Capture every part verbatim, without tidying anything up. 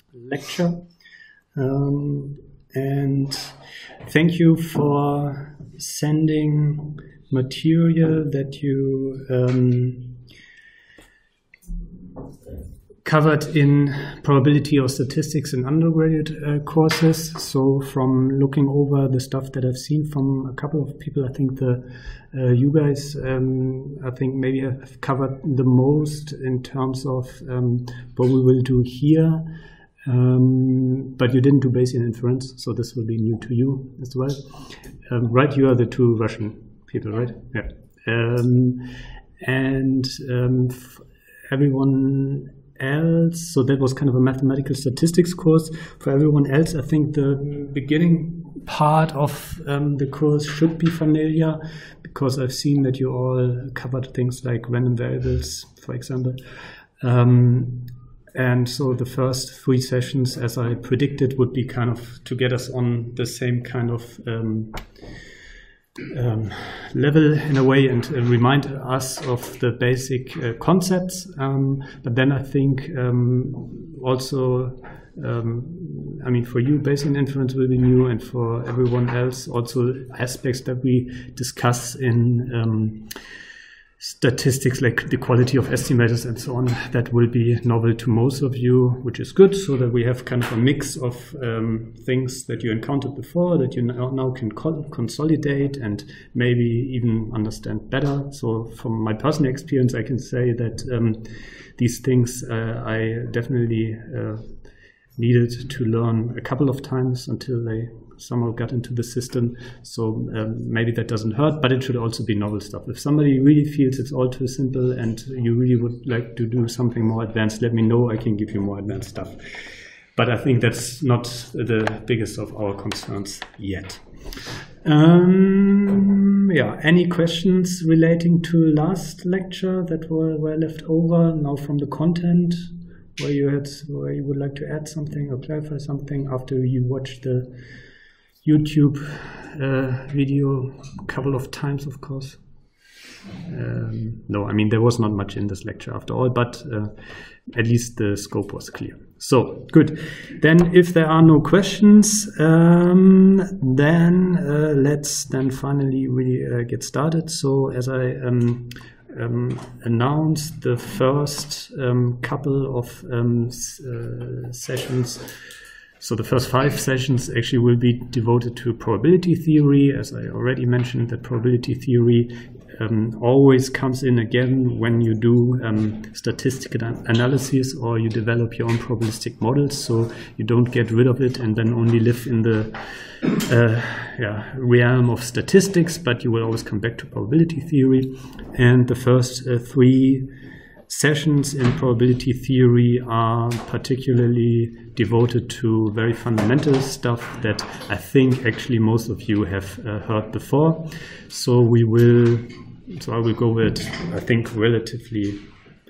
lecture. Um, and thank you for sending material that you um, covered in probability or statistics in undergraduate uh, courses. So from looking over the stuff that I've seen from a couple of people, I think the uh, you guys, um, I think maybe have covered the most in terms of um, what we will do here. Um, but you didn't do Bayesian inference, so this will be new to you as well. Um, right, you are the two Russian people, right? Yeah. Um, and um, everyone else, so that was kind of a mathematical statistics course. For everyone else, I think the beginning part of um, the course should be familiar, because I've seen that you all covered things like random variables, for example. Um, and so the first three sessions, as I predicted, would be kind of to get us on the same kind of um, Um, level in a way, and uh, remind us of the basic uh, concepts. Um, but then I think um, also, um, I mean, for you, Bayesian inference will be new, and for everyone else, also aspects that we discuss in um, statistics, like the quality of estimators and so on, that will be novel to most of you, which is good, so that we have kind of a mix of um, things that you encountered before that you now, now can co consolidate and maybe even understand better. So from my personal experience, I can say that um, these things uh, I definitely uh, needed to learn a couple of times until they somehow got into the system. So um, maybe that doesn't hurt, but it should also be novel stuff. If somebody really feels it's all too simple and you really would like to do something more advanced, let me know. I can give you more advanced stuff. But I think that's not the biggest of our concerns yet. Um, yeah, any questions relating to last lecture that were, were left over now from the content, where you had, where you would like to add something or clarify something after you watched the YouTube uh, video a couple of times, of course? Um, no, I mean, there was not much in this lecture after all, but uh, at least the scope was clear. So, good. Then if there are no questions, um, then uh, let's then finally really uh, get started. So, as I um, um, announced, the first um, couple of um, uh, sessions, so the first five sessions actually will be devoted to probability theory. As I already mentioned, that probability theory um, always comes in again when you do um, statistical analysis or you develop your own probabilistic models. So you don't get rid of it and then only live in the uh, yeah, realm of statistics, but you will always come back to probability theory. And the first uh, three sessions in probability theory are particularly devoted to very fundamental stuff that I think actually most of you have uh, heard before. So we will, so I will go with, I think, relatively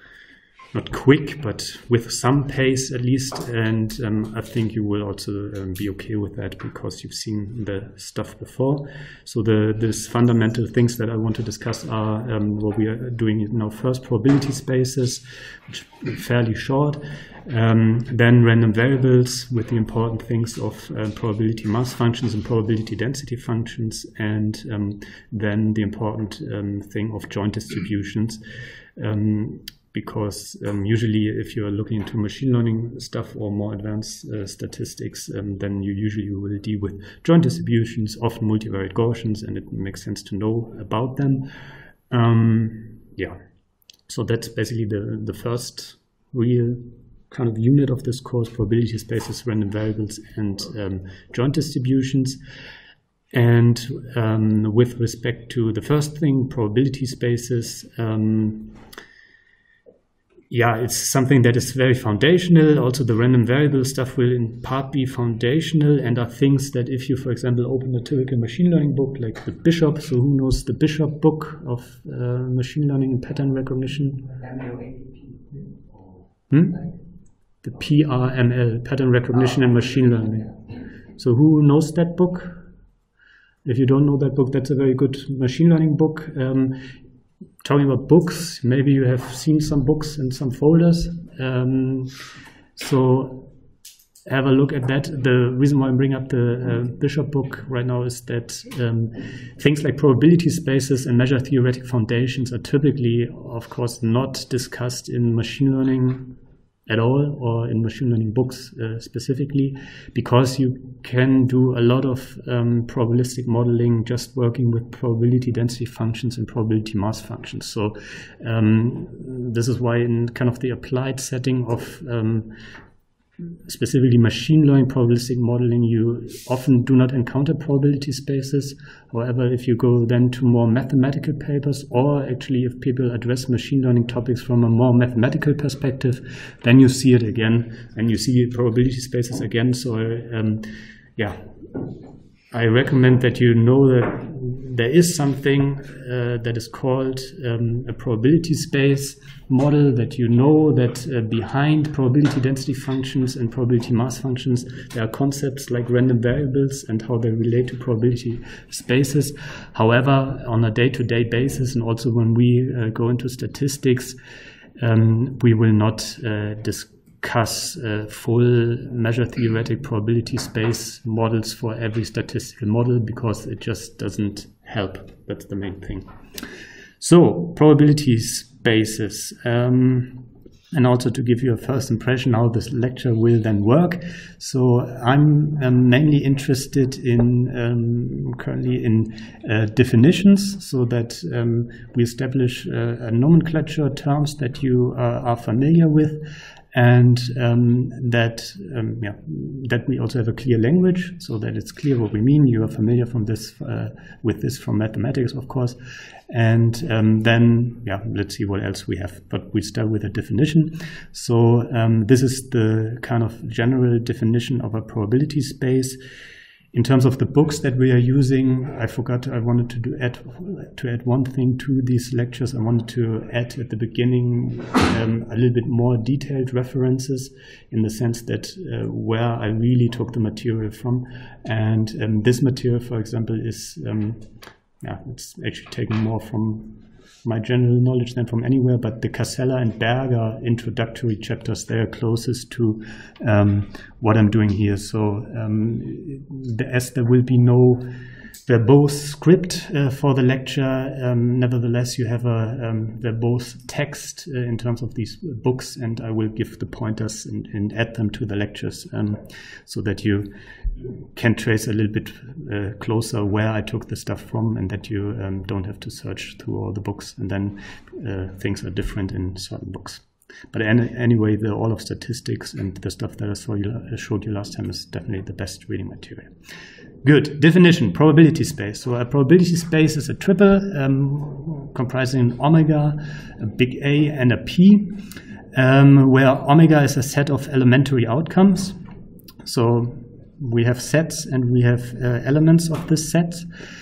not quick, but with some pace at least. And um, I think you will also um, be okay with that because you've seen the stuff before. So the these fundamental things that I want to discuss are um, what we are doing now first, probability spaces, which are fairly short. Um, then random variables with the important things of uh, probability mass functions and probability density functions. And um, then the important um, thing of joint distributions. Um, Because um, usually if you're looking into machine learning stuff or more advanced uh, statistics, um, then you usually will deal with joint distributions, often multivariate Gaussians, and it makes sense to know about them. Um, yeah, so that's basically the, the first real kind of unit of this course, probability spaces, random variables, and um, joint distributions. And um, with respect to the first thing, probability spaces, um, yeah, it's something that is very foundational. Also, the random variable stuff will in part be foundational and are things that if you, for example, open a typical machine learning book like the Bishop, so who knows the Bishop book of uh, machine learning and pattern recognition? Hmm? The P R M L, pattern recognition and machine learning. So who knows that book? If you don't know that book, that's a very good machine learning book. Um, Talking about books, maybe you have seen some books in some folders. Um, so have a look at that. The reason why I bring up the uh, Bishop book right now is that um, things like probability spaces and measure theoretic foundations are typically, of course, not discussed in machine learning at all, or in machine learning books uh, specifically, because you can do a lot of um, probabilistic modeling just working with probability density functions and probability mass functions. So um, this is why in kind of the applied setting of um, specifically machine learning probabilistic modeling, you often do not encounter probability spaces. However, if you go then to more mathematical papers, or actually if people address machine learning topics from a more mathematical perspective, then you see it again, and you see probability spaces again. So um, yeah, I recommend that you know that there is something uh, that is called um, a probability space model, that you know that uh, behind probability density functions and probability mass functions, there are concepts like random variables and how they relate to probability spaces. However, on a day-to-day basis, and also when we uh, go into statistics, um, we will not uh, discuss discuss uh, full measure theoretic probability space models for every statistical model, because it just doesn't help. That's the main thing. So probability spaces, um, and also to give you a first impression how this lecture will then work. So I'm um, mainly interested in um, currently in uh, definitions, so that um, we establish uh, a nomenclature terms that you uh, are familiar with, and um, that um, yeah, that we also have a clear language, so that it's clear what we mean. You are familiar from this uh, with this from mathematics, of course. And um, then yeah, let's see what else we have. But we start with a definition. So um, this is the kind of general definition of a probability space. In terms of the books that we are using, I forgot, I wanted to do add to add one thing to these lectures. I wanted to add at the beginning um, a little bit more detailed references, in the sense that uh, where I really took the material from. And um, this material, for example, is um, yeah, it's actually taken more from my general knowledge than from anywhere, but the Casella and Berger introductory chapters, they are closest to um, what I'm doing here. So um, the, as there will be no verbose script uh, for the lecture, um, nevertheless you have a um, verbose text uh, in terms of these books, and I will give the pointers and, and add them to the lectures, um, so that you can trace a little bit uh, closer where I took the stuff from, and that you um, don't have to search through all the books, and then uh, things are different in certain books. But any, anyway, the all of statistics and the stuff that I saw you, uh, showed you last time is definitely the best reading material. Good. Definition, probability space. So a probability space is a triple um, comprising an omega, a big A, and a P, um, where omega is a set of elementary outcomes. So we have sets and we have uh, elements of this set.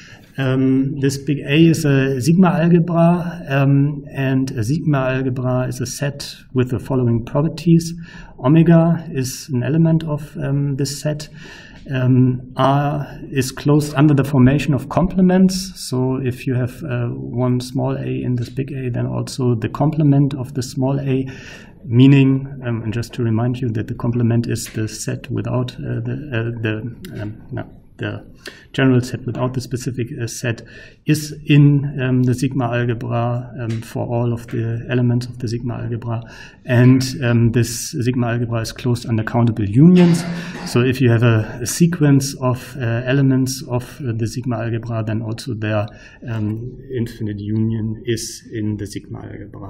Um, this big A is a sigma algebra, um, and a sigma algebra is a set with the following properties. Omega is an element of um, this set. Um, R is closed under the formation of complements. So if you have uh, one small a in this big A, then also the complement of the small a, meaning, um, and just to remind you that the complement is the set without uh, the, uh, the um, no, the general set without the specific uh, set, is in um, the sigma algebra um, for all of the elements of the sigma algebra. And um, this sigma algebra is closed under countable unions. So if you have a, a sequence of uh, elements of uh, the sigma algebra, then also their um, infinite union is in the sigma algebra.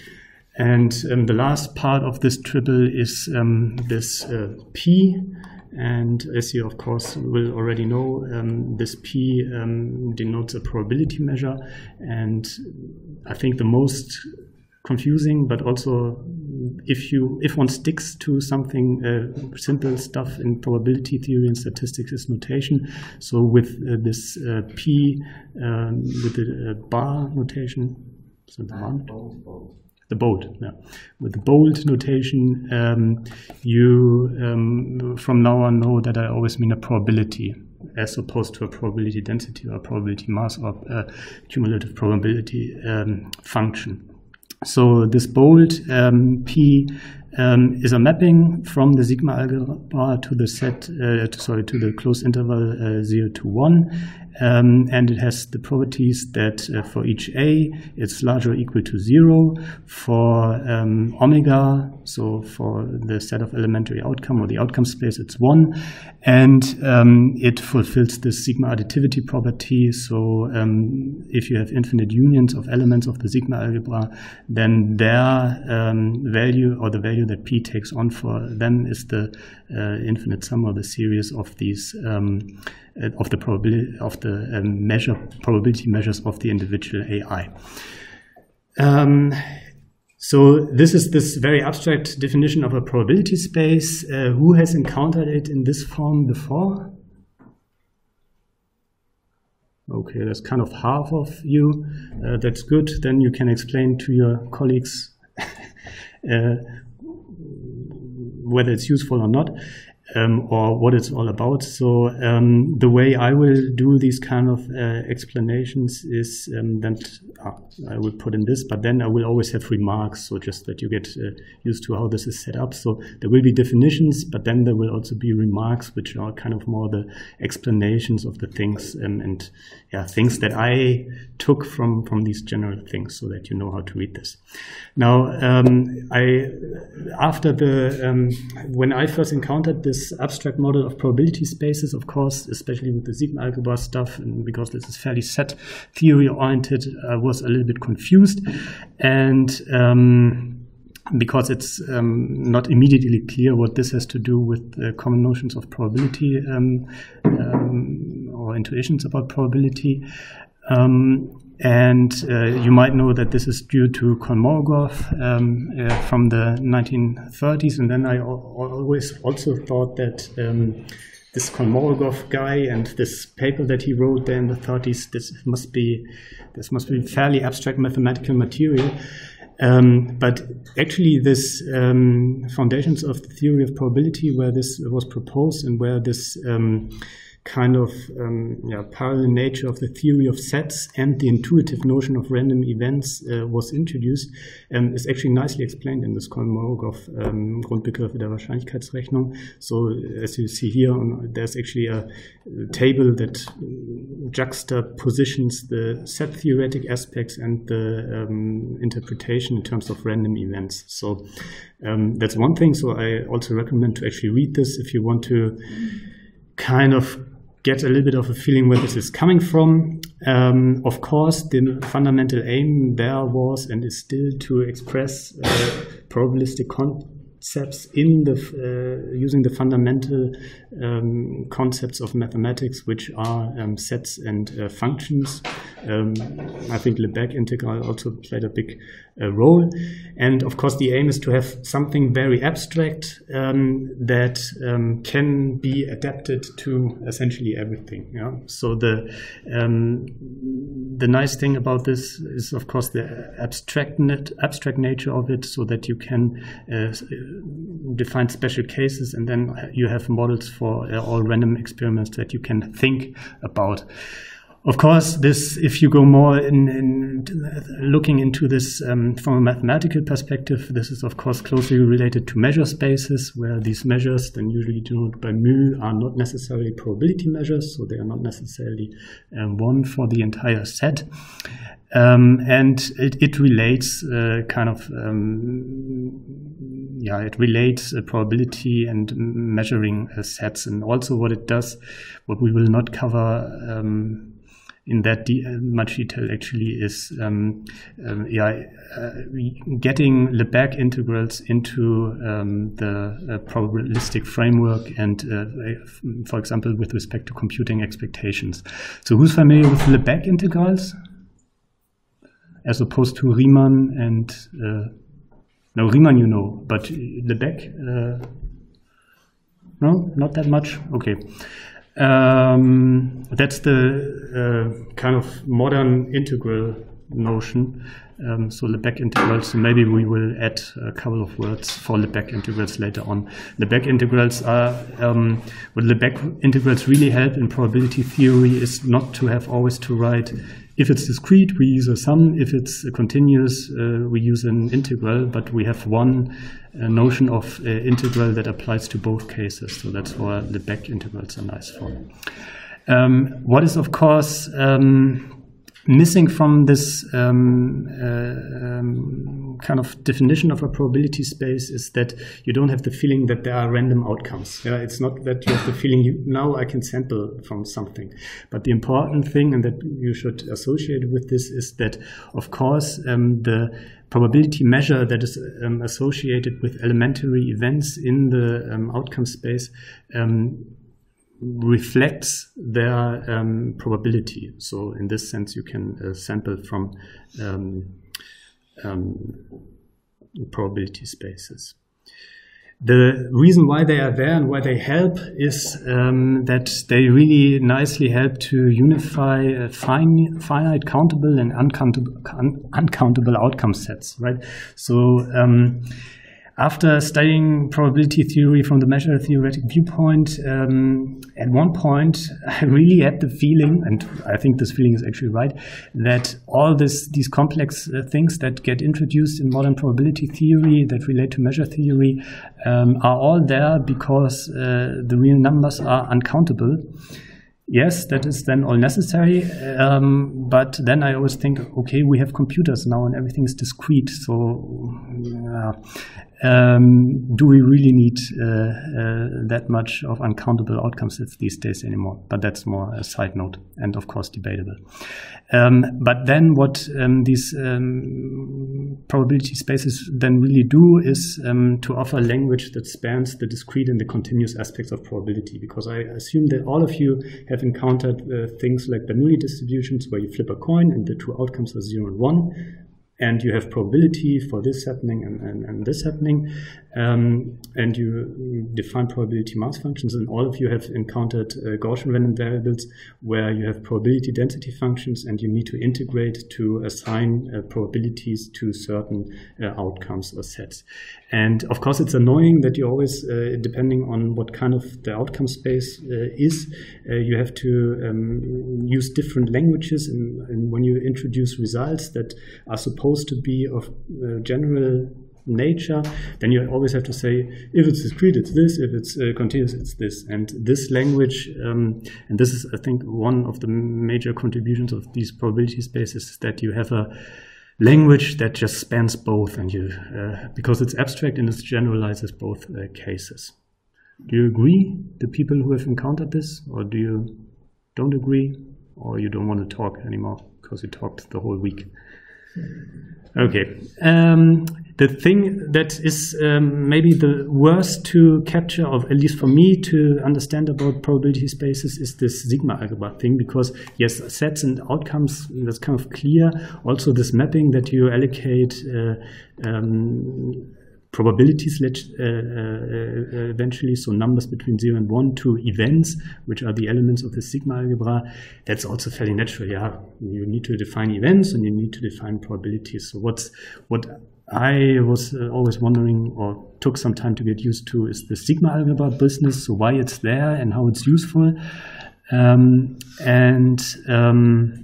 And um, the last part of this triple is um, this uh, P. And as you, of course, will already know, um, this P um, denotes a probability measure. And I think the most confusing, but also if you if one sticks to something uh, simple stuff in probability theory and statistics, is notation. So with uh, this uh, P um, with the uh, bar notation, so the one. The bold, yeah. With the bold notation, um, you um, from now on know that I always mean a probability, as opposed to a probability density or a probability mass or a cumulative probability um, function. So this bold um, P um, is a mapping from the sigma algebra to the set, uh, to, sorry, to the closed interval uh, zero to one. Um, and it has the properties that uh, for each A, it's larger or equal to zero. For um, omega, so for the set of elementary outcome or the outcome space, it's one. And um, it fulfills the sigma additivity property. So um, if you have infinite unions of elements of the sigma algebra, then their um, value, or the value that P takes on for them, is the uh, infinite sum of the series of these um, of the probability of the um, measure probability measures of the individual A I. Um, so this is this very abstract definition of a probability space. Uh, who has encountered it in this form before? Okay, that's kind of half of you. Uh, that's good. Then you can explain to your colleagues uh, whether it's useful or not. Um, or what it's all about. So um, the way I will do these kind of uh, explanations is um, that uh, I will put in this, but then I will always have remarks, so just that you get uh, used to how this is set up. So there will be definitions, but then there will also be remarks, which are kind of more the explanations of the things um, and yeah, things that I took from, from these general things, so that you know how to read this. Now, um, I after the um, when I first encountered this abstract model of probability spaces, of course, especially with the sigma algebra stuff, and because this is fairly set theory oriented, I was a little bit confused, and um, because it's um, not immediately clear what this has to do with uh, common notions of probability um, um, or intuitions about probability. Um, And uh, you might know that this is due to Kolmogorov um, uh, from the nineteen thirties. And then I always also thought that um, this Kolmogorov guy and this paper that he wrote there in the thirties, this must be this must be fairly abstract mathematical material. Um, but actually, this um, foundations of the theory of probability, where this was proposed and where this um, kind of um, yeah, parallel nature of the theory of sets and the intuitive notion of random events uh, was introduced, um, is actually nicely explained in this Kolmogorov um, Grundbegriffe der Wahrscheinlichkeitsrechnung. So as you see here, there's actually a table that juxtapositions the set theoretic aspects and the um, interpretation in terms of random events. So um, that's one thing. So I also recommend to actually read this if you want to kind of get a little bit of a feeling where this is coming from. Um, of course, the fundamental aim there was and is still to express uh, probabilistic concepts in the uh, using the fundamental um, concepts of mathematics, which are um, sets and uh, functions. Um, I think Lebesgue integral also played a big uh, role. And of course, the aim is to have something very abstract um, that um, can be adapted to essentially everything. Yeah? So the um, the nice thing about this is, of course, the abstract abstract nature of it, so that you can uh, define special cases, and then you have models for uh, all random experiments that you can think about. Of course, this, if you go more in, in looking into this um, from a mathematical perspective, this is of course closely related to measure spaces, where these measures, then usually denoted by mu, are not necessarily probability measures, so they are not necessarily um, one for the entire set. Um, and it, it relates uh, kind of, um, yeah, it relates uh, probability and measuring uh, sets, and also what it does, what we will not cover um, in that de much detail actually is um, um, yeah, uh, getting Lebesgue integrals into um, the uh, probabilistic framework, and uh, for example with respect to computing expectations. So who's familiar with Lebesgue integrals as opposed to Riemann and uh, no, Riemann you know, but Lebesgue uh, no, not that much. Okay. Um, that's the uh, kind of modern integral notion. Um, so Lebesgue integrals, so maybe we will add a couple of words for Lebesgue integrals later on. Lebesgue integrals are, um, what Lebesgue integrals really help in probability theory is not to have always to write if it's discrete, we use a sum. If it's continuous, uh, we use an integral. But we have one uh, notion of uh, integral that applies to both cases. So that's why Lebesgue integrals are nice for. Um, what is, of course, um, missing from this um, uh, um, kind of definition of a probability space is that you don't have the feeling that there are random outcomes. Yeah, it's not that you have the feeling you, now I can sample from something. But the important thing, and that you should associate with this, is that, of course, um, the probability measure that is um, associated with elementary events in the um, outcome space um, reflects their um, probability. So in this sense, you can uh, sample from um, um, probability spaces. The reason why they are there and why they help is um, that they really nicely help to unify uh, fine, finite countable and uncountable, un uncountable outcome sets, right? So um, after studying probability theory from the measure theoretic viewpoint, um, at one point I really had the feeling, and I think this feeling is actually right, that all this, these complex uh, things that get introduced in modern probability theory that relate to measure theory um, are all there because uh, the real numbers are uncountable. Yes, that is then all necessary, um, but then I always think, okay, we have computers now and everything is discrete, so uh, um, do we really need uh, uh, that much of uncountable outcome sets these days anymore? But that's more a side note and of course debatable. Um, but then what um, these um, probability spaces then really do is um, to offer language that spans the discrete and the continuous aspects of probability, because I assume that all of you have encountered uh, things like Bernoulli distributions where you flip a coin and the two outcomes are zero and one, and you have probability for this happening and, and, and this happening, um, and you, you define probability mass functions, and all of you have encountered uh, Gaussian random variables where you have probability density functions and you need to integrate to assign uh, probabilities to certain uh, outcomes or sets. And of course it's annoying that you always, uh, depending on what kind of the outcome space uh, is, uh, you have to um, use different languages, and, and when you introduce results that are supposed to be of uh, general nature, then you always have to say, if it's discrete, it's this, if it's uh, continuous, it's this. And this language, um, and this is, I think, one of the major contributions of these probability spaces, is that you have a language that just spans both, and you, uh, because it's abstract and it generalizes both uh, cases. Do you agree, the people who have encountered this, or do you don't agree, or you don't want to talk anymore because you talked the whole week? Okay. Um, the thing that is um, maybe the worst to capture, or at least for me to understand about probability spaces, is this sigma algebra thing, because yes, sets and outcomes, that's kind of clear. Also this mapping that you allocate uh, um, probabilities uh, uh, eventually, so numbers between zero and one, to events, which are the elements of the sigma algebra, that's also fairly natural. Yeah, you need to define events and you need to define probabilities. So what's what I was uh, always wondering, or took some time to get used to, is the sigma algebra business, so why it's there and how it's useful. Um, and um,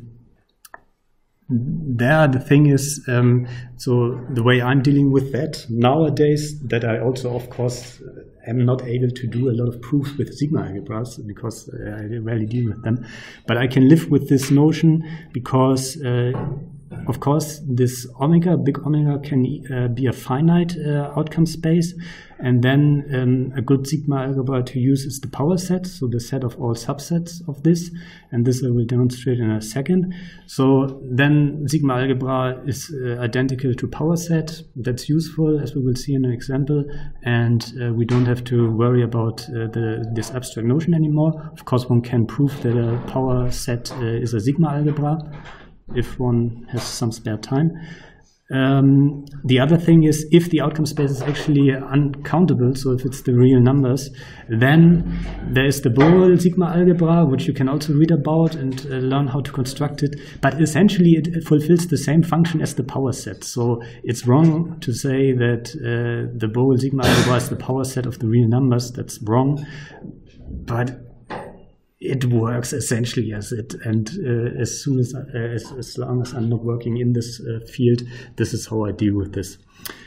there the thing is, um, so the way I'm dealing with that nowadays, that I also of course am not able to do a lot of proofs with sigma algebras because uh, I rarely deal with them, but I can live with this notion because uh, of course this omega, big omega, can uh, be a finite uh, outcome space, and then um, a good sigma algebra to use is the power set, so the set of all subsets of this, and this I will demonstrate in a second. So then sigma algebra is uh, identical to power set. That's useful, as we will see in an example, and uh, we don't have to worry about uh, the, this abstract notion anymore. Of course, one can prove that a power set uh, is a sigma algebra if one has some spare time. Um, the other thing is, if the outcome space is actually uncountable, so if it's the real numbers, then there is the Borel sigma algebra, which you can also read about and uh, learn how to construct it. But essentially, it, it fulfills the same function as the power set. So it's wrong to say that uh, the Borel sigma algebra is the power set of the real numbers. That's wrong. But it works essentially as it. And uh, as soon as, uh, as as long as I'm not working in this uh, field, this is how I deal with this.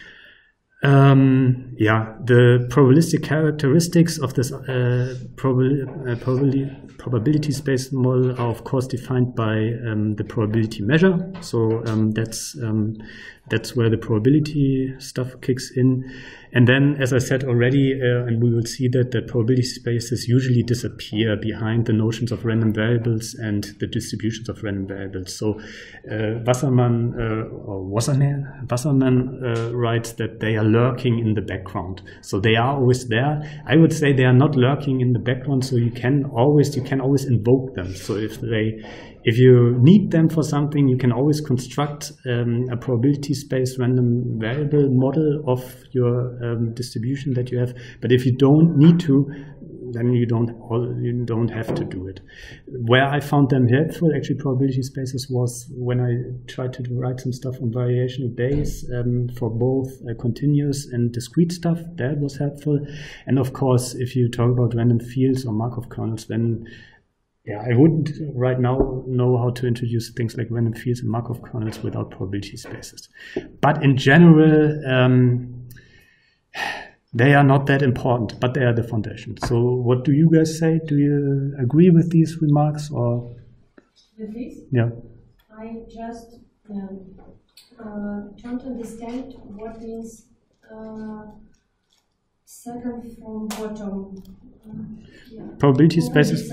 Um, yeah, the probabilistic characteristics of this uh, probabil uh, probability, probability space model are of course defined by um, the probability measure. So um, that's um, that's where the probability stuff kicks in. And then, as I said already, uh, and we will see that the probability spaces usually disappear behind the notions of random variables and the distributions of random variables. So uh, Wasserman uh, or Wasserman, Wasserman uh, writes that they are lurking in the background. So they are always there. I would say they are not lurking in the background. So you can always you can always invoke them. So if they If you need them for something, you can always construct um, a probability space random variable model of your um, distribution that you have. But if you don't need to, then you don't you don't have to do it. Where I found them helpful, actually, probability spaces was when I tried to write some stuff on variational base um, for both uh, continuous and discrete stuff. That was helpful. And of course, if you talk about random fields or Markov kernels, then yeah, I wouldn't right now know how to introduce things like random fields and Markov kernels without probability spaces. But in general, um, they are not that important, but they are the foundation. So what do you guys say? Do you agree with these remarks? Or with this? Yeah. I just um, uh, trying to understand what means uh, second from bottom. Yeah. Probability spaces.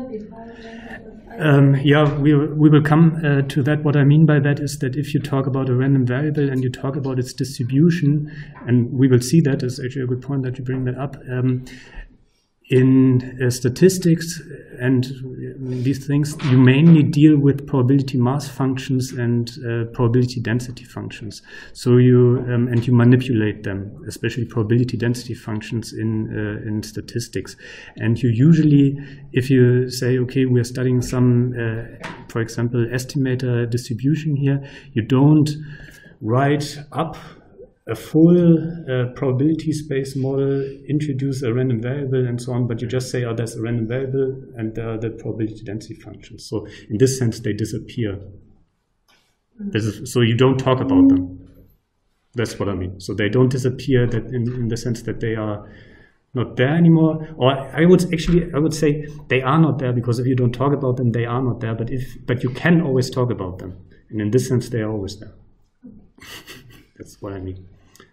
Um, yeah, we, we will come uh, to that. What I mean by that is that if you talk about a random variable and you talk about its distribution, and we will see that, is actually a good point that you bring that up. Um, in uh, statistics and these things, you mainly deal with probability mass functions and uh, probability density functions. So you um, and you manipulate them, especially probability density functions in uh, in statistics. And you usually, if you say, okay, we are studying some, uh, for example, estimator distribution here, you don't write up a full uh, probability space model, introduce a random variable and so on, but you just say, oh, there's a random variable and there are the probability density functions. So in this sense, they disappear. This is, so you don't talk about them. That's what I mean. So they don't disappear that in, in the sense that they are not there anymore. Or I would actually, I would say they are not there, because if you don't talk about them, they are not there. But if, but you can always talk about them. And in this sense, they are always there. That's what I mean.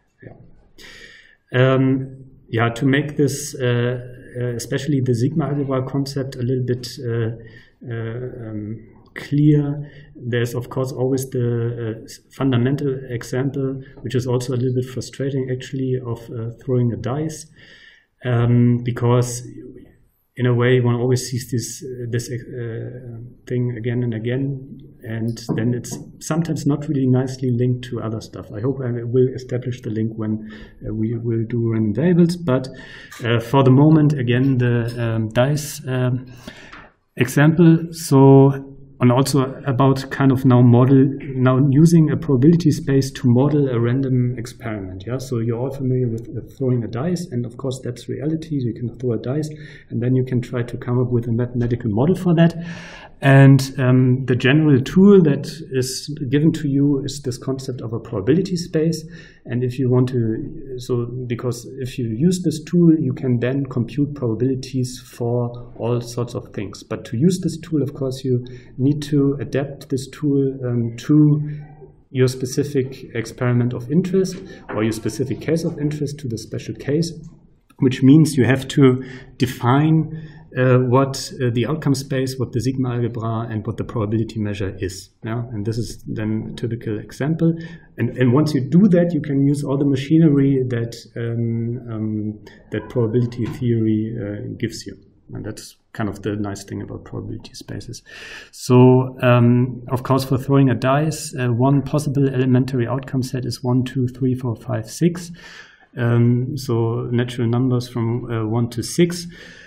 Yeah. Um, yeah. To make this, uh, uh, especially the sigma algebra concept, a little bit uh, uh, um, clear, there's of course always the uh, fundamental example, which is also a little bit frustrating, actually, of uh, throwing a dice, um, because in a way one always sees this uh, this uh, thing again and again, and then it's sometimes not really nicely linked to other stuff. I hope I will establish the link when uh, we will do random variables, but uh, for the moment, again, the um, dice um, example. So, and also about kind of now model, now using a probability space to model a random experiment. Yeah, so you're all familiar with uh, throwing a dice, and of course that's reality. You can throw a dice, and then you can try to come up with a mathematical model for that. And um, the general tool that is given to you is this concept of a probability space. And if you want to, so because if you use this tool, you can then compute probabilities for all sorts of things. But to use this tool, of course, you need to adapt this tool um, to your specific experiment of interest, or your specific case of interest to the special case, which means you have to define Uh, what uh, the outcome space, what the sigma algebra, and what the probability measure is. Yeah? And this is then a typical example. And, and once you do that, you can use all the machinery that um, um, that probability theory uh, gives you. And that's kind of the nice thing about probability spaces. So, um, of course, for throwing a dice, uh, one possible elementary outcome set is one, two, three, four, five, six. Um, so natural numbers from uh, one to six.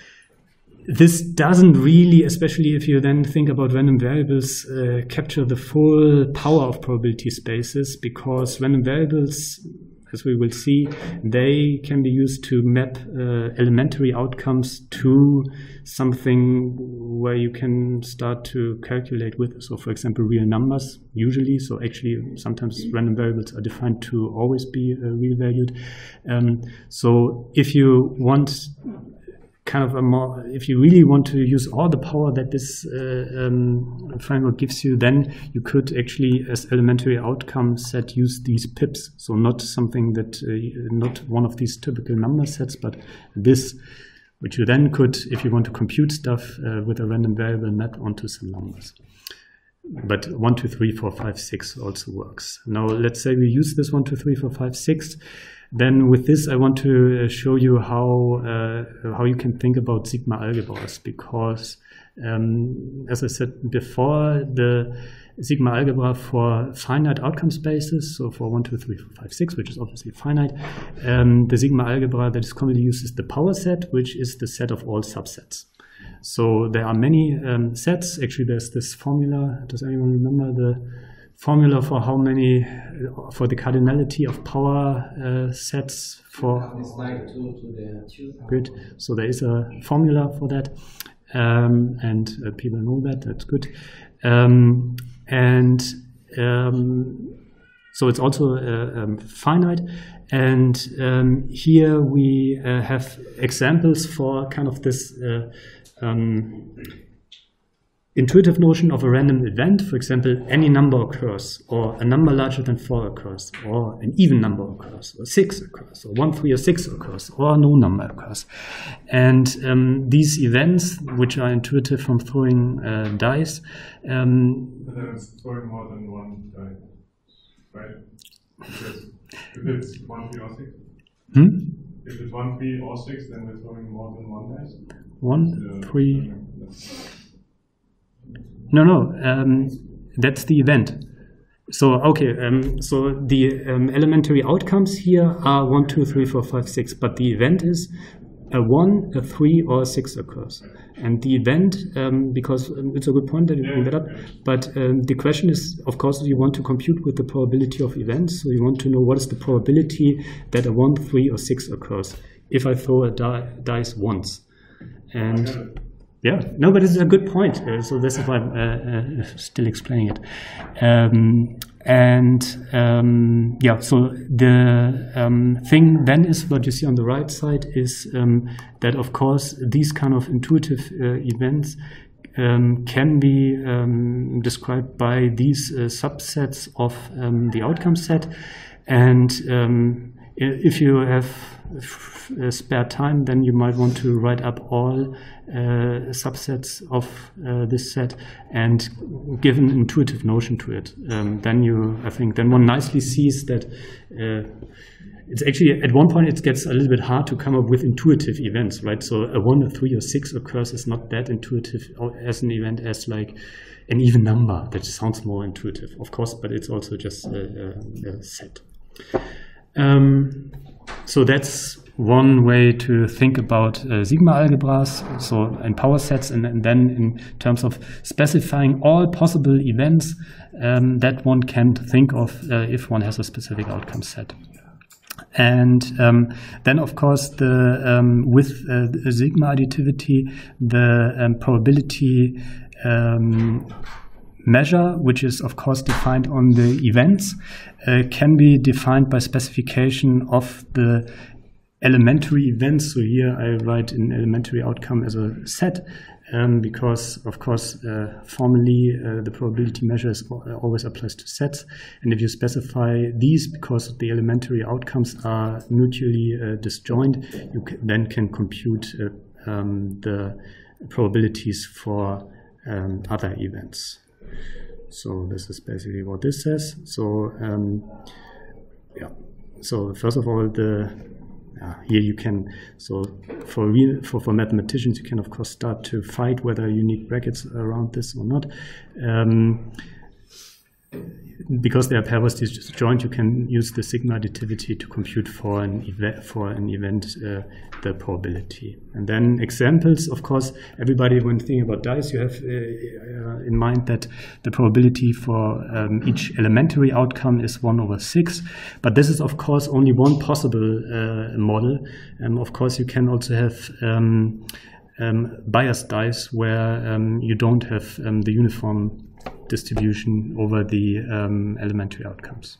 This doesn't really, especially if you then think about random variables, uh, capture the full power of probability spaces, because random variables, as we will see, they can be used to map uh, elementary outcomes to something where you can start to calculate with. So, for example, real numbers usually. So actually, sometimes random variables are defined to always be uh, real valued. Um, so if you want kind of a more, if you really want to use all the power that this uh, um, framework gives you, then you could actually, as elementary outcome set, use these pips. So not something that, uh, not one of these typical number sets, but this, which you then could, if you want to compute stuff uh, with a random variable, map onto some numbers. But one, two, three, four, five, six also works. Now let's say we use this one, two, three, four, five, six. Then with this, I want to show you how uh, how you can think about sigma algebras, because um, as I said before, the sigma algebra for finite outcome spaces, so for one, two, three, four, five, six, which is obviously finite, um, the sigma algebra that is commonly used is the power set, which is the set of all subsets. So there are many um, sets. Actually, there's this formula. Does anyone remember the formula for how many, uh, for the cardinality of power uh, sets for? It's like two to the two. Good. So there is a formula for that, um, and uh, people know that. That's good. Um, and um, so it's also uh, um, finite. And um, here we uh, have examples for kind of this uh, um, intuitive notion of a random event. For example, any number occurs, or a number larger than four occurs, or an even number occurs, or six occurs, or one, three, or six occurs, or no number occurs. And um, these events, which are intuitive from throwing uh, dice, um, but then it's throwing more than one die, right? Because if it's one, three, or six. hmm? If it's one, three, or six, then we're throwing more than one dice. One, Uh, three. No, no, um, that's the event. So, okay, um, so the um, elementary outcomes here are one, two, three, four, five, six, but the event is a one, a three, or a six occurs. And the event, um, because um, it's a good point that you bring that up, but um, the question is, of course, you want to compute with the probability of events, so you want to know what is the probability that a one, three, or six occurs if I throw a di dice once. And yeah, no, but it's a good point. Uh, so this is why I'm uh, uh, still explaining it. Um, and um, yeah, so the um, thing then is what you see on the right side is um, that, of course, these kind of intuitive uh, events um, can be um, described by these uh, subsets of um, the outcome set. And um, if you have uh, spare time, then you might want to write up all uh, subsets of uh, this set and give an intuitive notion to it. Um, then you, I think, then one nicely sees that uh, it's actually, at one point it gets a little bit hard to come up with intuitive events, right? So a one, a three, or six occurs is not that intuitive as an event as like an even number. That sounds more intuitive, of course, but it's also just a, a, a set. Um, so that's one way to think about uh, sigma algebras, so in power sets, and, and then in terms of specifying all possible events um, that one can think of uh, if one has a specific outcome set. And um, then, of course, the um, with uh, the sigma additivity, the um, probability um, measure, which is of course defined on the events, uh, can be defined by specification of the elementary events. So here I write an elementary outcome as a set, um, because of course uh, formally uh, the probability measure is always applies to sets. And if you specify these, because the elementary outcomes are mutually uh, disjoint, you can, then can compute uh, um, the probabilities for um, other events. So this is basically what this says. So um, yeah. So first of all, the uh, here you can, so for real for for mathematicians, you can of course start to fight whether you need brackets around this or not. Um, because they are pairwise disjoint, you can use the sigma additivity to compute for an event, for an event uh, the probability. And then examples, of course, everybody when thinking about dice, you have uh, uh, in mind that the probability for um, each elementary outcome is one over six. But this is, of course, only one possible uh, model. And of course, you can also have um, um, biased dice where um, you don't have um, the uniform distribution over the um, elementary outcomes.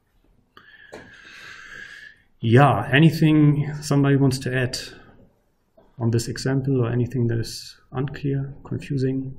Yeah, anything somebody wants to add on this example or anything that is unclear, confusing?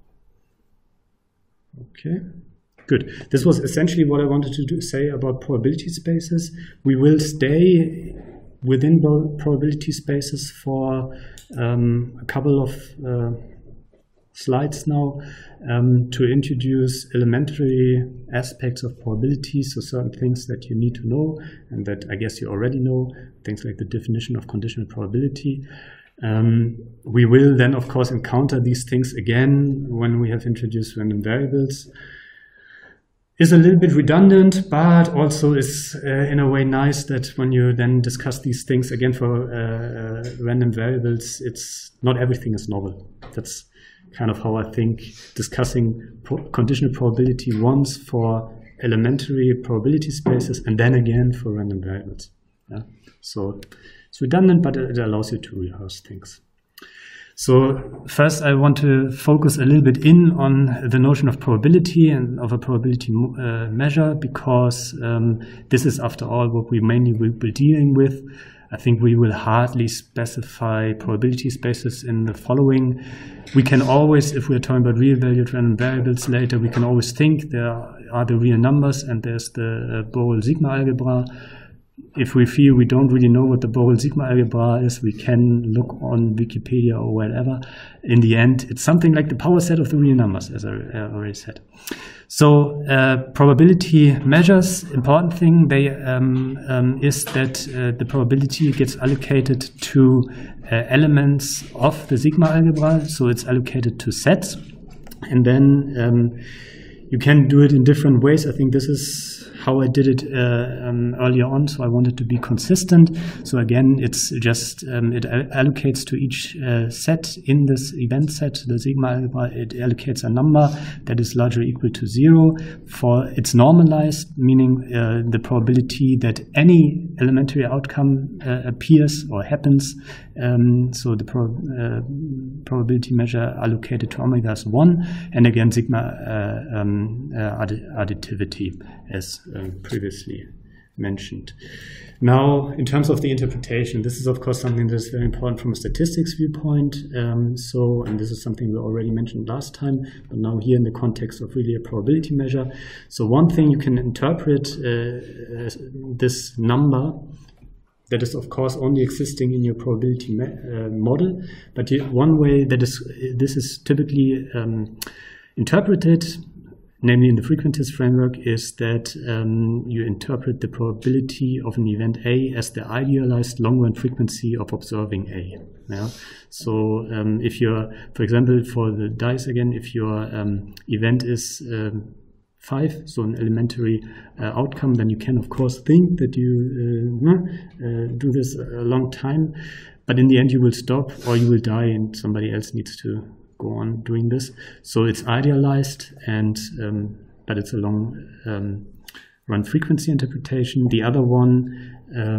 Okay, good. This was essentially what I wanted to do, say about probability spaces. We will stay within probability spaces for um, a couple of uh, slides now um, to introduce elementary aspects of probability, so certain things that you need to know and that I guess you already know, things like the definition of conditional probability. Um, we will then, of course, encounter these things again when we have introduced random variables. Is a little bit redundant, but also is uh, in a way nice that when you then discuss these things again for uh, uh, random variables, it's not everything is novel. That's kind of how I think discussing pro conditional probability once for elementary probability spaces and then again for random variables. Yeah? So it's redundant, but it allows you to rehearse things. So first I want to focus a little bit in on the notion of probability and of a probability uh, measure, because um, this is after all what we mainly will be dealing with. I think we will hardly specify probability spaces in the following. We can always, if we're talking about real valued random variables later, we can always think there are the real numbers and there's the uh, Borel-Sigma algebra. If we feel we don't really know what the Borel-Sigma algebra is, we can look on Wikipedia or whatever. In the end, it's something like the power set of the real numbers, as I already said. So uh, probability measures, important thing, they um, um, is that uh, the probability gets allocated to uh, elements of the sigma algebra. So it's allocated to sets. And then um, you can do it in different ways. I think this is how I did it uh, um, earlier on, so I wanted to be consistent. So again, it's just, um, it allocates to each uh, set in this event set, the sigma algebra, it allocates a number that is larger or equal to zero. For it's normalized, meaning uh, the probability that any elementary outcome uh, appears or happens. Um, so the pro uh, probability measure allocated to omega is one, and again sigma uh, um, uh, addi additivity as uh, previously mentioned. Now, in terms of the interpretation, this is of course something that is very important from a statistics viewpoint. Um, so, and this is something we already mentioned last time, but now here in the context of really a probability measure. So one thing you can interpret uh, this number that is, of course, only existing in your probability uh, model. But you, one way that is this is typically um, interpreted, namely in the frequentist framework, is that um, you interpret the probability of an event A as the idealized long-run frequency of observing A. Yeah? So um, if you're, for example, for the dice again, if your um, event is um, five, so an elementary uh, outcome, then you can of course think that you uh, uh, do this a long time, but in the end you will stop or you will die and somebody else needs to go on doing this. So it's idealized, and um, but it's a long um, run frequency interpretation. The other one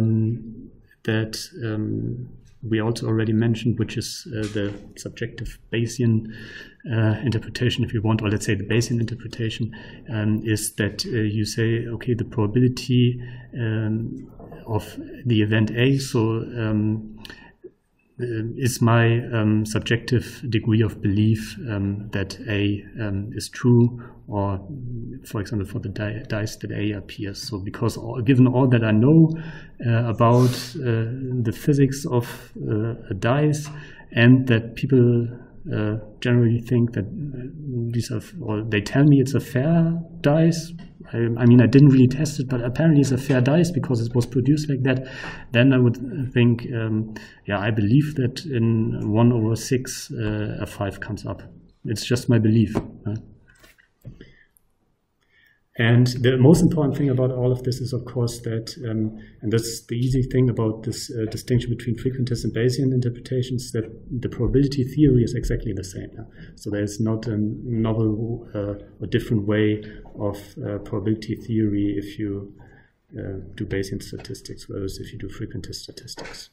um, that um, we also already mentioned, which is uh, the subjective Bayesian uh, interpretation, if you want, or let's say the Bayesian interpretation, um, is that uh, you say, okay, the probability um, of the event A, so um, is my um, subjective degree of belief um, that A um, is true, or for example for the di dice that A appears. So because all, given all that I know uh, about uh, the physics of uh, a dice, and that people uh, generally think that these are, or they tell me it's a fair dice. I, I mean, I didn't really test it, but apparently it's a fair dice because it was produced like that. Then I would think, um, yeah, I believe that in one over six, uh, a five comes up. It's just my belief. Right? And the most important thing about all of this is, of course, that, um, and that's the easy thing about this uh, distinction between frequentist and Bayesian interpretations, that the probability theory is exactly the same. Yeah? So there's not a novel uh, or different way of uh, probability theory if you uh, do Bayesian statistics, whereas if you do frequentist statistics.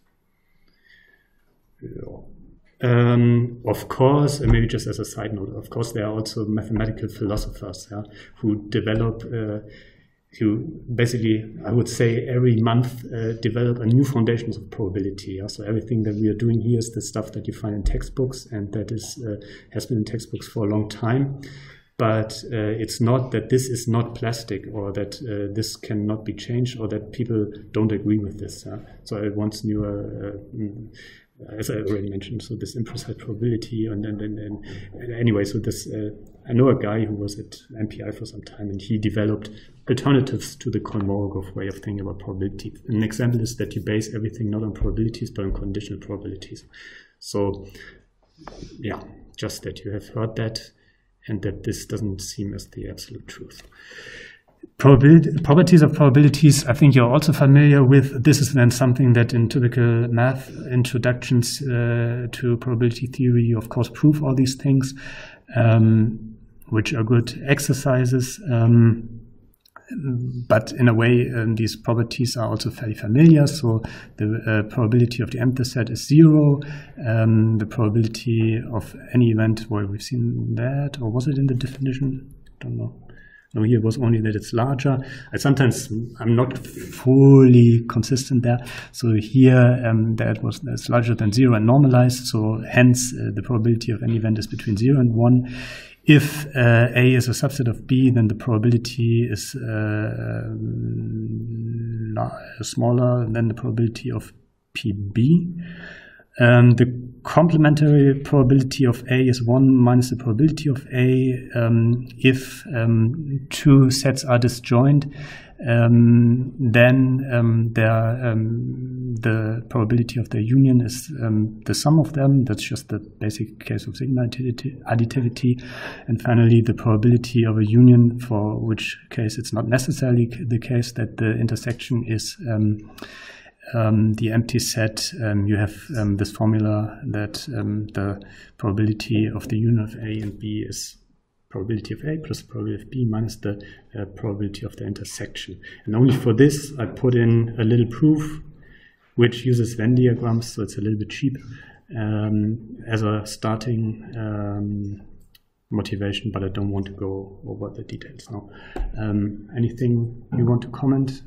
Yeah. Um, of course, and maybe just as a side note, of course, there are also mathematical philosophers yeah, who develop, uh, who basically, I would say, every month uh, develop a new foundations of probability. Yeah? So everything that we are doing here is the stuff that you find in textbooks, and that is uh, has been in textbooks for a long time. But uh, it's not that this is not plastic, or that uh, this cannot be changed, or that people don't agree with this. Yeah? So I once knew a, a as I already mentioned, so this imprecise probability, and and, and, and anyway, so this uh, I know a guy who was at M P I for some time, and he developed alternatives to the Kolmogorov way of thinking about probability. An example is that you base everything not on probabilities but on conditional probabilities. So, yeah, just that you have heard that, and that this doesn't seem as the absolute truth. Probabil- properties of probabilities, I think you're also familiar with. This is then something that in typical math introductions uh, to probability theory, you of course prove all these things, um, which are good exercises. Um, but in a way, um, these properties are also fairly familiar. So the uh, probability of the empty set is zero. Um, the probability of any event, well, we've seen that, or was it in the definition? I don't know. No, here was only that it's larger. I sometimes I'm not fully consistent there. So here um, that was that's larger than zero and normalized. So hence uh, the probability of any event is between zero and one. If uh, A is a subset of B, then the probability is uh, um, smaller than the probability of P B. Um, the complementary probability of A is one minus the probability of A. Um, if um, two sets are disjoint, um, then um, um, the probability of their union is um, the sum of them. That's just the basic case of sigma additivity. And finally, the probability of a union, for which case it's not necessarily the case that the intersection is um, Um, the empty set. Um, you have um, this formula that um, the probability of the union of A and B is probability of A plus probability of B minus the uh, probability of the intersection. And only for this, I put in a little proof which uses Venn diagrams, so it's a little bit cheap um, as a starting um, motivation, but I don't want to go over the details now. Um, anything you want to comment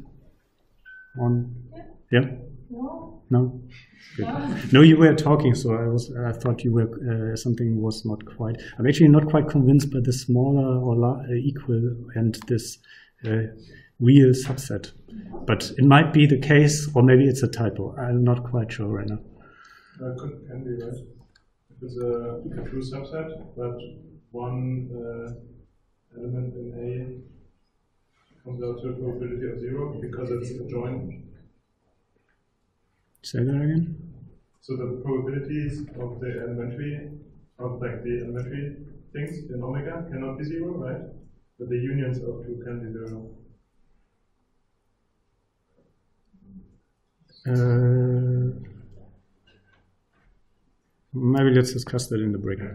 on? Yeah? No. No? Good. No, you were talking, so I was. I thought you were uh, something was not quite. I'm actually not quite convinced by the smaller or la uh, equal and this uh, real subset, but it might be the case, or maybe it's a typo. I'm not quite sure right now. Uh, could, can be right. If it's a, a true subset, but one uh, element in A comes out to a probability of zero because it's adjoint. Say that again. So the probabilities of the elementary, of like the elementary things in omega cannot be zero, right? But the unions of two can be zero. Uh, maybe let's discuss that in the break.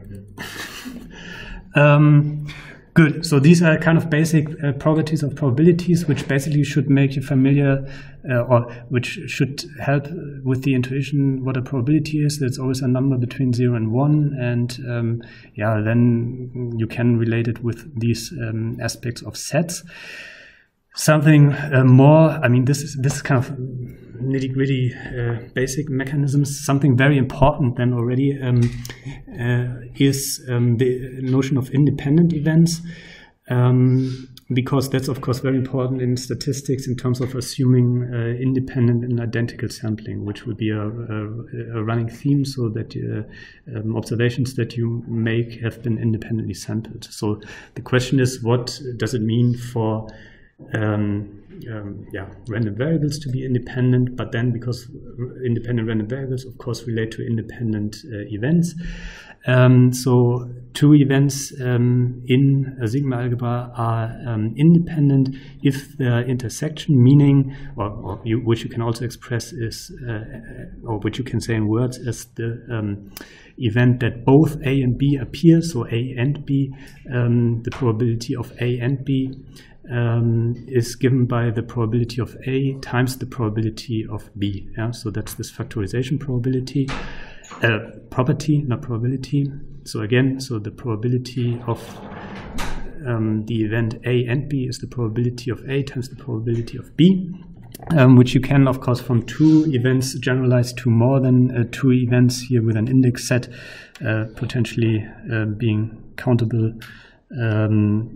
um, Good. So these are kind of basic uh, properties of probabilities, which basically should make you familiar, uh, or which should help with the intuition what a probability is. It's always a number between zero and one, and um, yeah, then you can relate it with these um, aspects of sets. Something uh, more. I mean, this is this is kind of nitty-gritty uh, basic mechanisms. Something very important then already um, uh, is um, the notion of independent events, um, because that's of course very important in statistics in terms of assuming uh, independent and identical sampling, which would be a, a, a running theme, so that uh, um, observations that you make have been independently sampled. So the question is, what does it mean for Um, um, yeah, random variables to be independent, but then because independent random variables of course relate to independent uh, events. Um, so two events um, in a sigma algebra are um, independent if their intersection, meaning, or, or you, which you can also express is, uh, or which you can say in words as the um, event that both A and B appear, so A and B, um, the probability of A and B um, is given by the probability of A times the probability of B. Yeah? So that's this factorization probability. Uh, property, not probability. So again, so the probability of um, the event A and B is the probability of A times the probability of B, um, which you can, of course, from two events generalize to more than uh, two events here with an index set, uh, potentially uh, being countable um,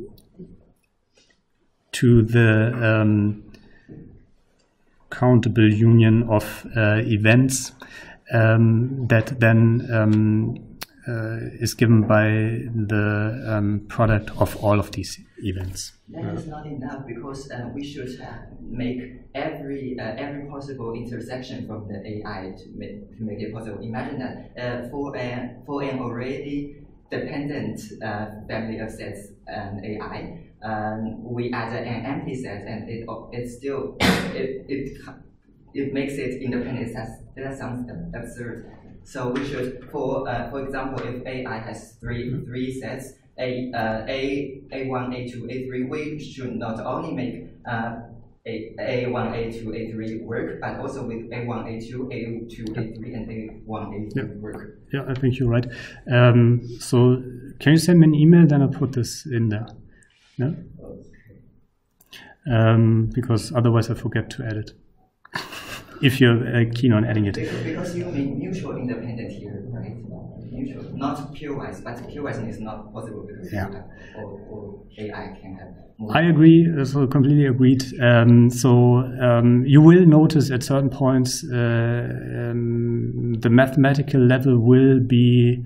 to the um, countable union of uh, events. Um, that then um, uh, is given by the um, product of all of these events. That is not enough because uh, we should uh, make every uh, every possible intersection from the A I to make, to make it possible. Imagine that uh, for an for an already dependent uh, family of sets and A I, um, we add an empty set and it it still it it. It makes it independent. That sounds absurd. So we should, for uh, for example, if A I has three three sets, A uh, A A one, A two, A three, we should not only make uh, A A one, A two, A three work, but also with A one, A two, A two, A three, and A one, A three yeah. work. Yeah, I think you're right. Um, so can you send me an email? Then I'll put this in there. Yeah. Um, because otherwise I forget to add it. If you're uh, keen on adding it. Because you mean mutual independent here, right? Mutual, not pairwise, but pairwise is not possible because yeah. you have, or, or A I can have more. I agree, so completely agreed. Um, so um, you will notice at certain points uh, um, the mathematical level will be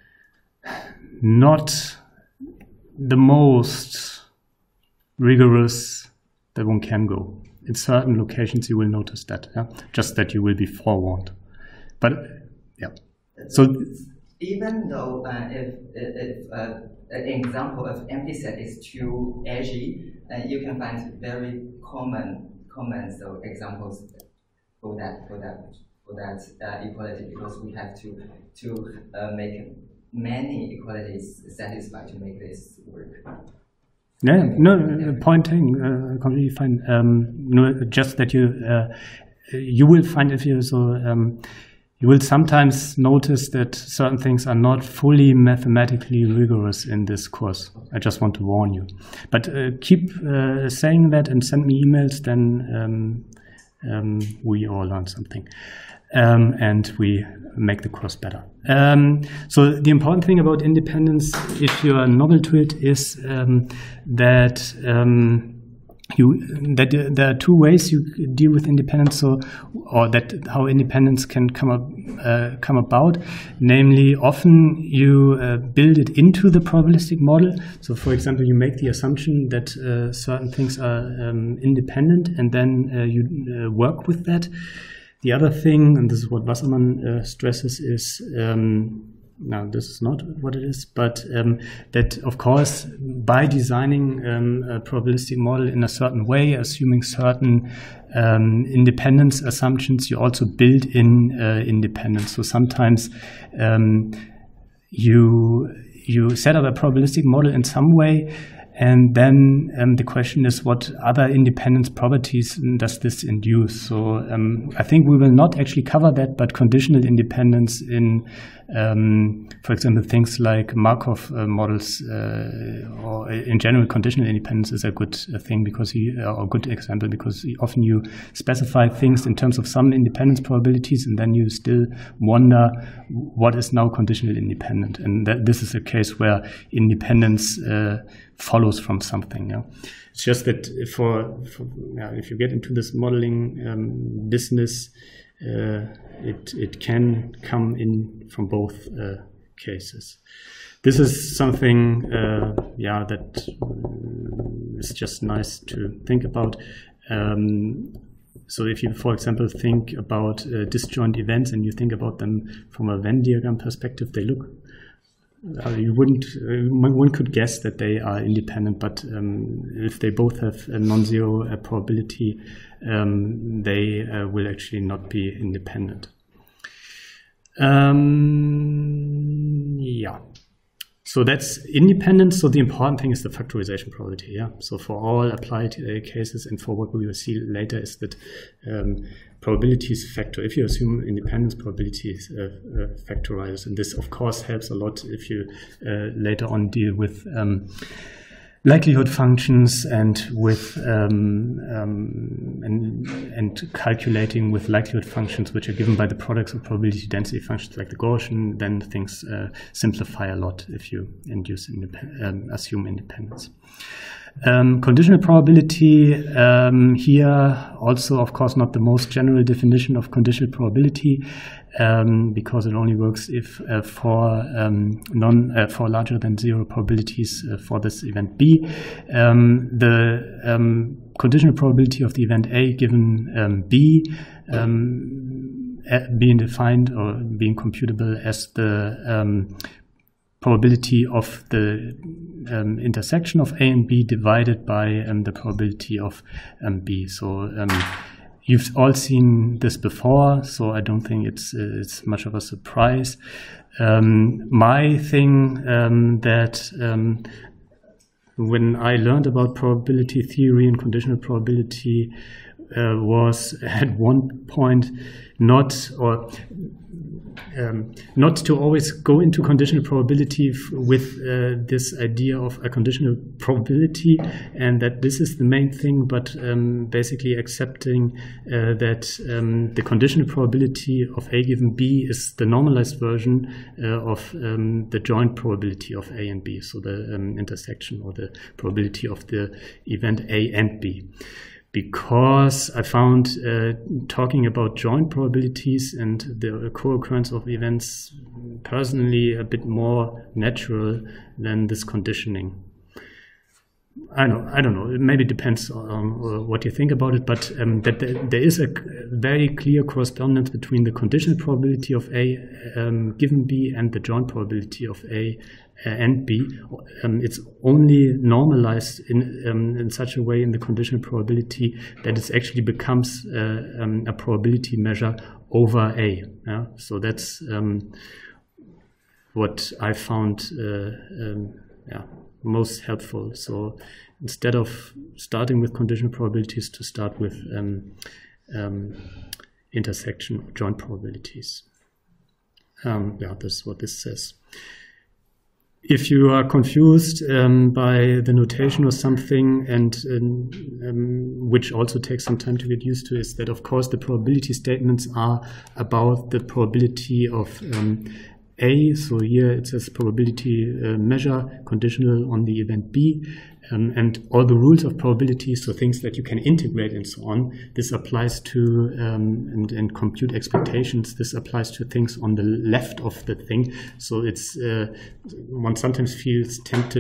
not the most rigorous that one can go. In certain locations, you will notice that. Yeah? Just that you will be forewarned. But yeah, so even though uh, if, if uh, an example of empty set is too edgy, uh, you can find very common common so examples for that for that for that uh, equality, because we have to to uh, make many equalities satisfied to make this work. Yeah, no, pointing, uh, completely fine. Um, no, just that you uh, you will find if you so um, you will sometimes notice that certain things are not fully mathematically rigorous in this course. I just want to warn you. But uh, keep uh, saying that and send me emails. Then um, um, we all learn something. Um, and we make the course better. Um, so the important thing about independence, if you are novel to it, is um, that um, you that there are two ways you deal with independence, so or that how independence can come up uh, come about. Namely, often you uh, build it into the probabilistic model. So, for example, you make the assumption that uh, certain things are um, independent, and then uh, you uh, work with that. The other thing, and this is what Wasserman uh, stresses, is um, now this is not what it is, but um, that of course by designing um, a probabilistic model in a certain way, assuming certain um, independence assumptions, you also build in uh, independence. So sometimes um, you you set up a probabilistic model in some way. And then um, the question is, what other independence properties does this induce? So um, I think we will not actually cover that, but conditional independence in, um, for example, things like Markov uh, models, uh, or in general, conditional independence is a good uh, thing because you, or a good example, because often you specify things in terms of some independence probabilities, and then you still wonder what is now conditional independent. And that, this is a case where independence uh, follows from something. Yeah? It's just that for, for yeah, if you get into this modeling um, business, uh, it it can come in from both uh, cases. This is something, uh, yeah, that is just nice to think about. Um, so if you, for example, think about uh, disjoint events and you think about them from a Venn diagram perspective, they look uh, you wouldn't, uh, one could guess that they are independent, but um, if they both have a non-zero uh, probability, um, they uh, will actually not be independent. Um, yeah. So that's independence. So the important thing is the factorization probability. Yeah. So for all applied uh, cases, and for what we will see later, is that um, probabilities factor. If you assume independence, probabilities uh, uh, factorizes, and this of course helps a lot if you uh, later on deal with um, likelihood functions and with um, um, and, and calculating with likelihood functions which are given by the products of probability density functions like the Gaussian. Then things uh, simplify a lot if you induce indep- um, assume independence. Um, conditional probability, um, here also of course not the most general definition of conditional probability, um, because it only works if uh, for um, non uh, for larger than zero probabilities uh, for this event B. Um, the um, conditional probability of the event A given um, B um, being defined or being computable as the um, probability of the um, intersection of A and B divided by um, the probability of um, B. So um, you've all seen this before, so I don't think it's uh, it's much of a surprise. Um, my thing um, that um, when I learned about probability theory and conditional probability uh, was at one point not or Um, not to always go into conditional probability f- with uh, this idea of a conditional probability and that this is the main thing, but um, basically accepting uh, that um, the conditional probability of A given B is the normalized version uh, of um, the joint probability of A and B, so the um, intersection or the probability of the event A and B. Because I found uh, talking about joint probabilities and the co-occurrence of events personally a bit more natural than this conditioning. I know, I don't know. It maybe depends on what you think about it, but um, that there is a very clear correspondence between the conditional probability of A um, given B and the joint probability of A uh, and B. Um, it's only normalized in um, in such a way in the conditional probability that it actually becomes uh, um, a probability measure over A. Yeah? So that's um, what I found. Uh, um, yeah. most helpful. So instead of starting with conditional probabilities, to start with um, um, intersection or joint probabilities. Um, yeah, that's what this says. If you are confused um, by the notation or something, and um, um, which also takes some time to get used to, is that of course the probability statements are about the probability of um, A, so here it says probability uh, measure conditional on the event B, um, and all the rules of probability, so things that you can integrate and so on, this applies to, um, and, and compute expectations, this applies to things on the left of the thing. So it's, uh, one sometimes feels tempted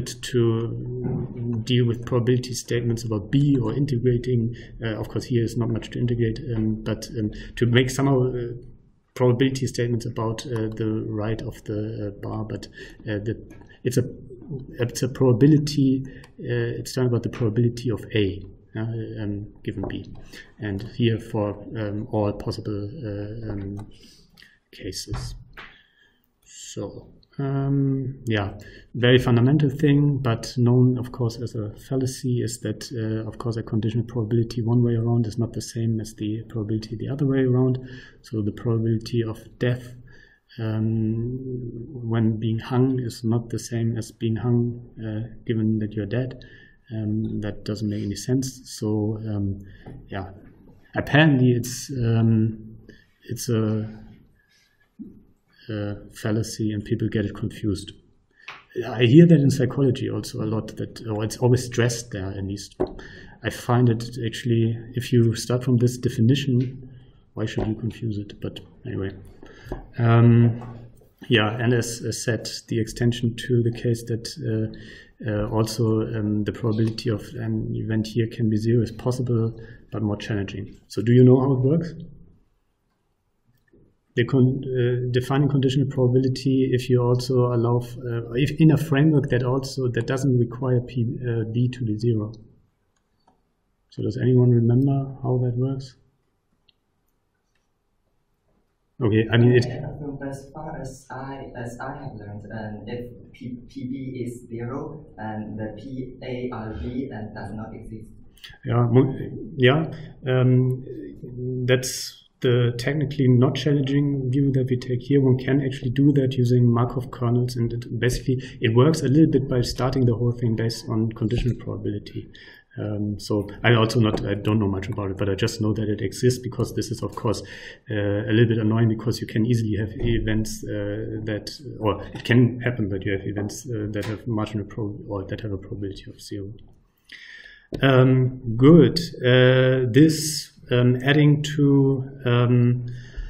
to deal with probability statements about B or integrating, uh, of course here is not much to integrate, um, but um, to make somehow uh, probability statements about uh, the right of the uh, bar, but uh, the, it's a it's a probability. Uh, it's talking about the probability of A uh, um, given B, and here for um, all possible uh, um, cases. So. Um, yeah, very fundamental thing, but known, of course, as a fallacy, is that, uh, of course, a conditional probability one way around is not the same as the probability the other way around. So the probability of death um, when being hung is not the same as being hung uh, given that you're dead. Um, that doesn't make any sense. So, um, yeah, apparently it's um, it's a Uh, fallacy, and people get it confused. I hear that in psychology also a lot, that or it's always stressed there at least. I find it actually, if you start from this definition, why should you confuse it? But anyway. Um, yeah, and as, as said, the extension to the case that uh, uh, also um, the probability of an event here can be zero is possible, but more challenging. So do you know how it works? the con uh, defining conditional probability if you also allow uh, if in a framework that also that doesn't require P, uh, B to be zero. So does anyone remember how that works? Okay, I mean it. As far as I as I have learned, and if P, PB is zero and the P A R B and does not exist. Yeah, yeah, um, that's the technically not challenging view that we take here. One can actually do that using Markov kernels, and it basically it works a little bit by starting the whole thing based on conditional probability. Um, so I also not I don't know much about it, but I just know that it exists because this is of course uh, a little bit annoying because you can easily have events uh, that, or it can happen that you have events uh, that have marginal prob or that have a probability of zero. Um, good. Uh, this um, adding to um,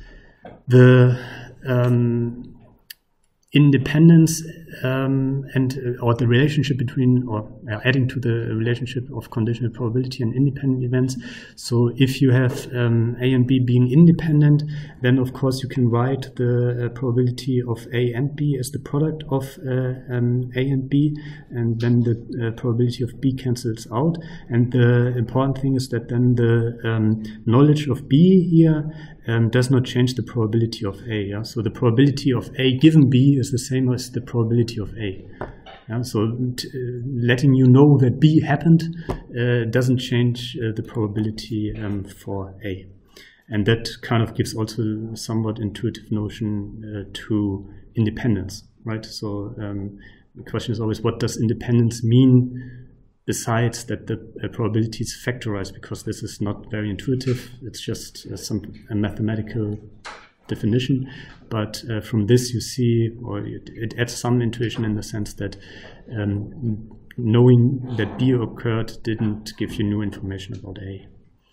the um, independence um, and uh, or the relationship between, or uh, adding to the relationship of conditional probability and independent events. So if you have um, A and B being independent, then of course you can write the uh, probability of A and B as the product of uh, um, A and B, and then the uh, probability of B cancels out. And the important thing is that then the um, knowledge of B here um, does not change the probability of A. Yeah? So the probability of A given B is the same as the probability of A. Yeah? So t uh, letting you know that B happened uh, doesn't change uh, the probability um, for A. And that kind of gives also somewhat intuitive notion uh, to independence, right? So um, the question is always, what does independence mean besides that the uh, probability is factorized? Because this is not very intuitive. It's just uh, some a mathematical definition. But uh, from this you see, or it, it adds some intuition in the sense that um, knowing that B occurred didn't give you new information about A.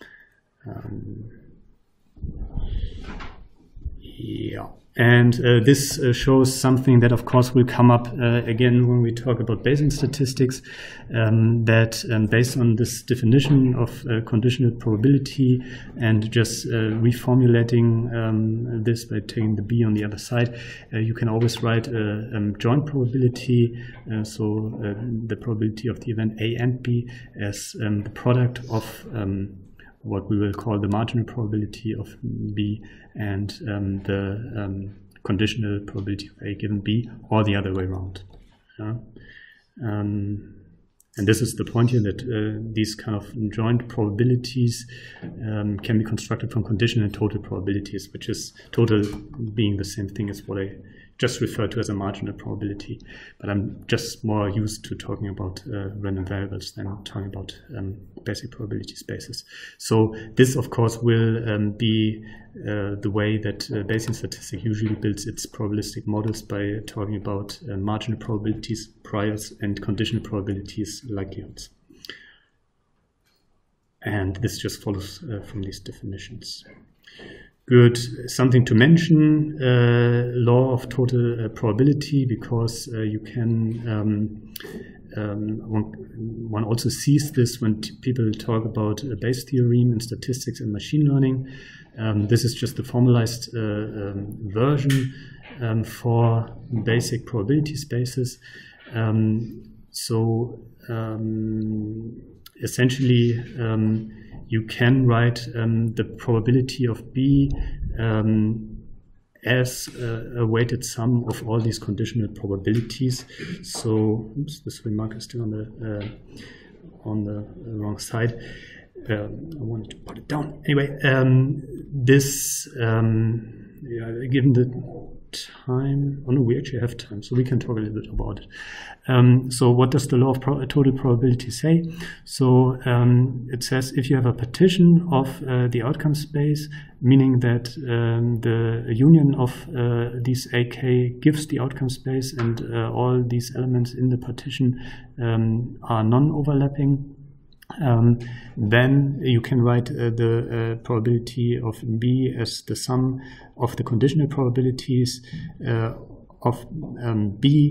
Um, yeah. And uh, this uh, shows something that, of course, will come up uh, again when we talk about Bayesian statistics, um, that um, based on this definition of uh, conditional probability and just uh, reformulating um, this by taking the B on the other side, uh, you can always write a um, joint probability, uh, so uh, the probability of the event A and B as um, the product of um, what we will call the marginal probability of B and um, the um, conditional probability of A given B, or the other way around. Yeah? Um, and this is the point here, that uh, these kind of joint probabilities um, can be constructed from conditional and total probabilities, which is total being the same thing as what I just referred to as a marginal probability. But I'm just more used to talking about uh, random variables than talking about um, basic probability spaces. So this, of course, will um, be uh, the way that uh, Bayesian statistics usually builds its probabilistic models, by talking about uh, marginal probabilities, priors, and conditional probabilities, likelihoods. And this just follows uh, from these definitions. Good. Something to mention, uh, law of total uh, probability, because uh, you can, um, um, one, one also sees this when t people talk about a Bayes theorem in statistics and machine learning. Um, this is just the formalized uh, um, version um, for basic probability spaces. Um, so um, essentially, um, you can write um, the probability of B um, as a, a weighted sum of all these conditional probabilities. So, oops, this remark is still on the uh, on the wrong side. Uh, I wanted to put it down. Anyway, um, this um, yeah, given the time. Oh no, we actually have time, so we can talk a little bit about it. Um, so what does the law of pro total probability say? So um, it says if you have a partition of uh, the outcome space, meaning that um, the union of uh, these A K gives the outcome space, and uh, all these elements in the partition um, are non-overlapping, Um, then you can write uh, the uh, probability of B as the sum of the conditional probabilities uh, of um, B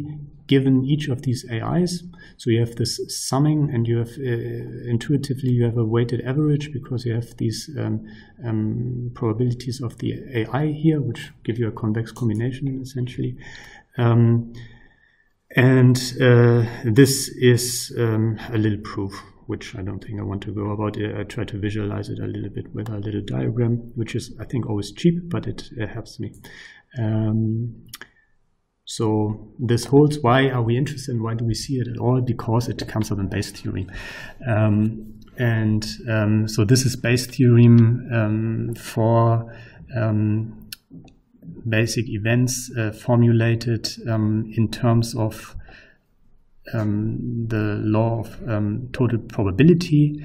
given each of these A Is. So you have this summing, and you have uh, intuitively you have a weighted average because you have these um, um, probabilities of the A I here, which give you a convex combination essentially. Um, and uh, this is um, a little proof, which I don't think I want to go about. I try to visualize it a little bit with a little diagram, which is, I think, always cheap, but it uh, helps me. Um, so this holds. Why are we interested and why do we see it at all? Because it comes out in Bayes' theorem. Um, and um, so this is Bayes' theorem um, for um, basic events uh, formulated um, in terms of Um, the law of um, total probability,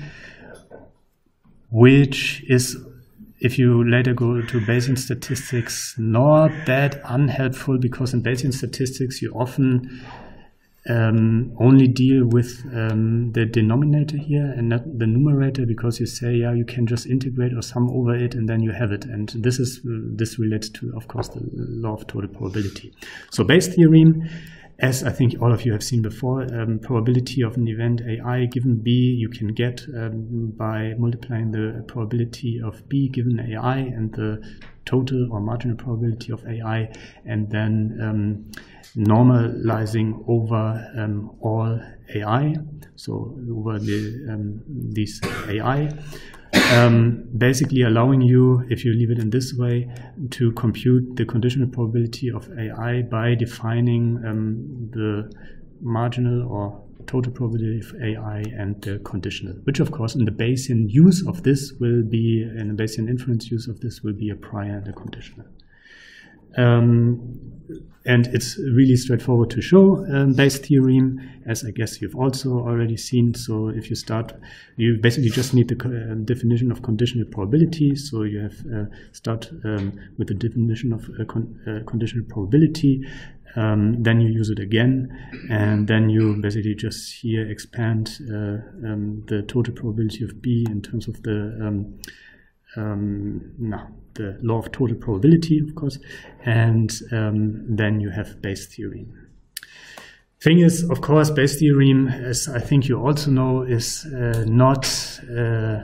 which is, if you later go to Bayesian statistics, not that unhelpful, because in Bayesian statistics you often um, only deal with um, the denominator here and not the numerator, because you say, yeah, you can just integrate or sum over it and then you have it. And this is this relates to, of course, the law of total probability. So Bayes' theorem, as I think all of you have seen before, um, probability of an event A I given B you can get um, by multiplying the probability of B given A I and the total or marginal probability of A I, and then um, normalizing over um, all A I, so over the, um, these A I. Um, basically allowing you, if you leave it in this way, to compute the conditional probability of A I by defining um, the marginal or total probability of A I and the conditional, which of course in the Bayesian use of this will be, in the Bayesian inference use of this will be a prior and a conditional. Um, and it's really straightforward to show um, Bayes' theorem, as I guess you've also already seen. So if you start, you basically just need the uh, definition of conditional probability. So you have uh, start um, with the definition of uh, con uh, conditional probability. Um, then you use it again, and then you basically just here expand uh, um, the total probability of B in terms of the um, um, no, the law of total probability, of course, and um, then you have Bayes' theorem. Thing is, of course, Bayes' theorem, as I think you also know, is uh, not uh,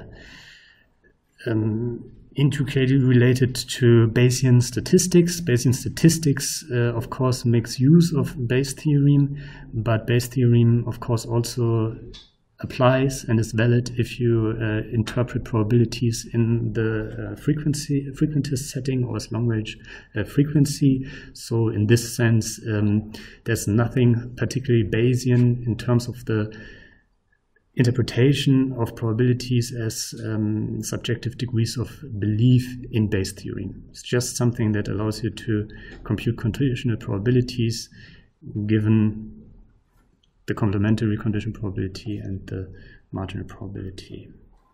um, intricately related to Bayesian statistics. Bayesian statistics, uh, of course, makes use of Bayes' theorem, but Bayes' theorem, of course, also applies and is valid if you uh, interpret probabilities in the uh, frequency frequentist setting or as long range uh, frequency. So in this sense, um, there's nothing particularly Bayesian in terms of the interpretation of probabilities as um, subjective degrees of belief in Bayes' theorem. It's just something that allows you to compute conditional probabilities given the complementary condition probability and the marginal probability.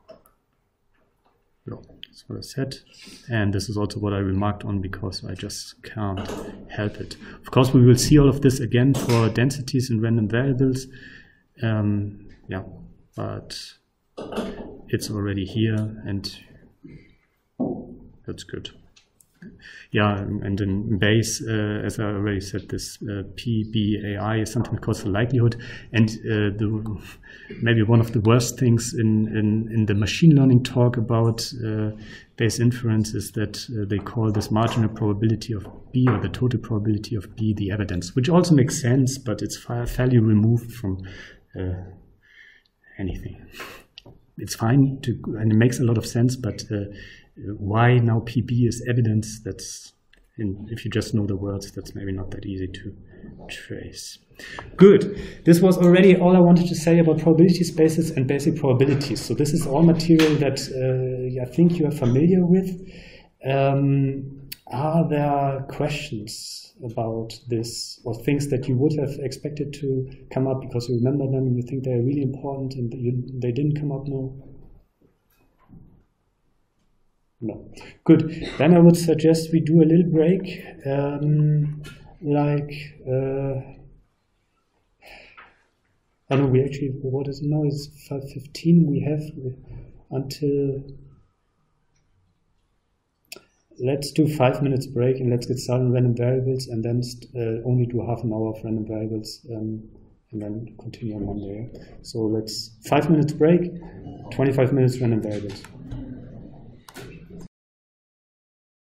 So that's what I said. And this is also what I remarked on because I just can't help it. Of course, we will see all of this again for densities and random variables. Um, yeah, but it's already here and that's good. Yeah, and in Bayes, uh, as I already said, this uh, P B A I is something called the likelihood. And uh, the, maybe one of the worst things in, in, in the machine learning talk about uh, Bayes inference is that uh, they call this marginal probability of B, or the total probability of B, the evidence, which also makes sense, but it's far, fairly removed from uh, anything. It's fine, to, and it makes a lot of sense, but uh, why now P B is evidence, that's, in, if you just know the words, that's maybe not that easy to trace. Good. This was already all I wanted to say about probability spaces and basic probabilities. So this is all material that uh, I think you are familiar with. Um, are there questions about this, or things that you would have expected to come up because you remember them and you think they're really important and you, they didn't come up now? No. Good. Then I would suggest we do a little break, um, like, uh, I know we actually, what is it now? It's five fifteen. We have until, let's do five minutes break and let's get started on random variables, and then uh, only do half an hour of random variables, um, and then continue on Monday. So let's five minutes break, twenty-five minutes random variables.